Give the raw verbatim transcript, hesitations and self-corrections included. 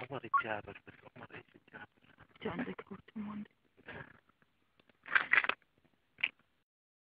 عمر الجابر، بس عمر ايش الجابر؟ في عندك برطمان.